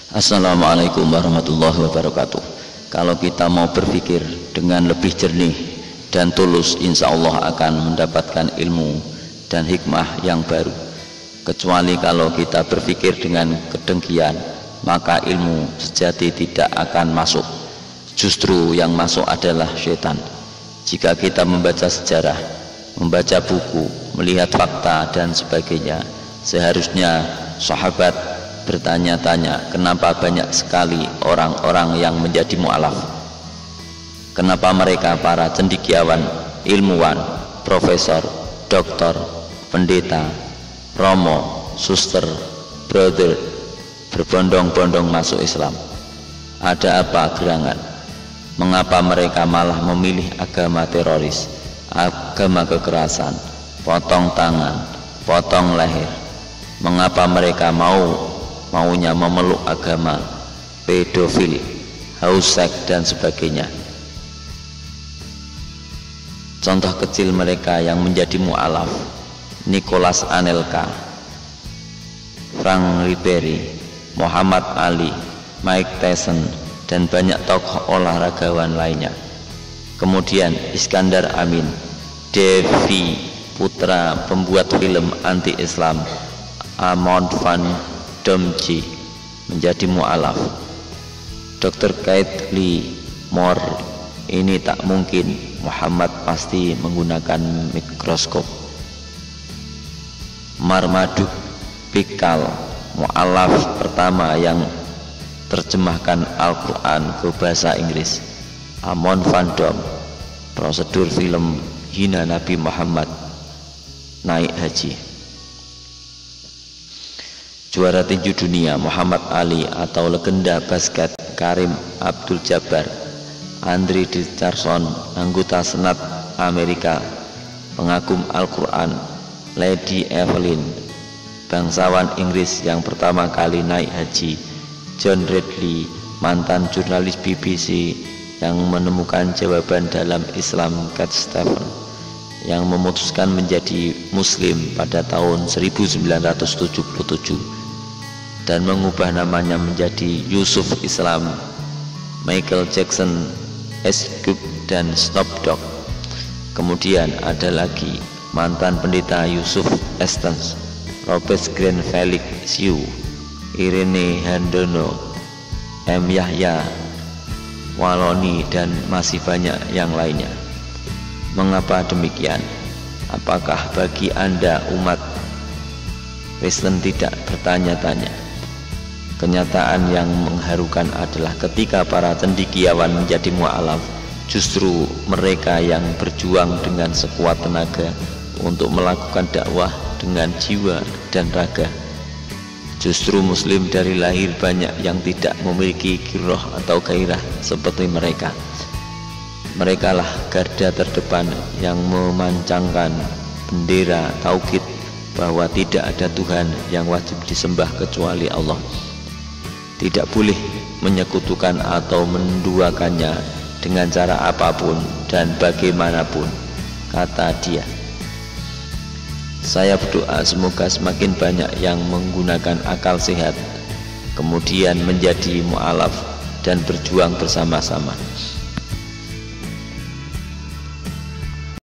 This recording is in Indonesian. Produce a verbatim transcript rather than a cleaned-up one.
Assalamualaikum warahmatullahi wabarakatuh. Kalau kita mau berpikir dengan lebih jernih dan tulus, insya Allah akan mendapatkan ilmu dan hikmah yang baru. Kecuali kalau kita berpikir dengan kedengkian, maka ilmu sejati tidak akan masuk. Justru yang masuk adalah syaitan. Jika kita membaca sejarah, membaca buku, melihat fakta dan sebagainya, seharusnya sahabat bertanya-tanya, kenapa banyak sekali orang-orang yang menjadi mu'alaf? Kenapa mereka para cendekiawan, ilmuwan, profesor, doktor, pendeta, romo, suster, brother berbondong-bondong masuk Islam? Ada apa gerangan? Mengapa mereka malah memilih agama teroris, agama kekerasan, potong tangan, potong leher? Mengapa mereka mau maunya memeluk agama pedofil, haus seks dan sebagainya? Contoh kecil mereka yang menjadi mu'alaf: Nicholas Anelka, Frank Ribery, Muhammad Ali, Mike Tyson, dan banyak tokoh olahragawan lainnya. Kemudian Iskandar Amin, Devi putra pembuat film anti-Islam Amon van Domji, menjadi mu'alaf. dokter Kate Lee Moore, ini tak mungkin, Muhammad pasti menggunakan mikroskop. Marmaduke Pikal, mu'alaf pertama yang terjemahkan Al-Quran ke bahasa Inggris. Amon van Dam, prosedur film hina Nabi Muhammad naik haji. Juara tinju dunia Muhammad Ali atau legenda basket Karim Abdul-Jabbar, Andre Richardson, anggota Senat Amerika, pengagum Al-Quran, Lady Evelyn, bangsawan Inggris yang pertama kali naik haji, John Radley, mantan jurnalis B B C yang menemukan jawaban dalam Islam, Cat Stephen, yang memutuskan menjadi Muslim pada tahun seribu sembilan ratus tujuh puluh tujuh dan mengubah namanya menjadi Yusuf Islam, Michael Jackson, Ice Cube, dan Snoop Dogg. Kemudian ada lagi mantan pendeta Yusuf Estens, Robert Green, Felix Siu, Irene Handono, M. Yahya Waloni, dan masih banyak yang lainnya. Mengapa demikian? Apakah bagi Anda umat Kristen tidak bertanya-tanya? Kenyataan yang mengharukan adalah ketika para cendekiawan menjadi mu'alaf, justru mereka yang berjuang dengan sekuat tenaga untuk melakukan dakwah dengan jiwa dan raga. Justru muslim dari lahir banyak yang tidak memiliki giroh atau gairah seperti mereka. Merekalah garda terdepan yang memancangkan bendera tauhid bahwa tidak ada Tuhan yang wajib disembah kecuali Allah. Tidak boleh menyekutukan atau menduakannya dengan cara apapun dan bagaimanapun, kata dia. Saya berdoa semoga semakin banyak yang menggunakan akal sehat, kemudian menjadi mu'alaf dan berjuang bersama-sama.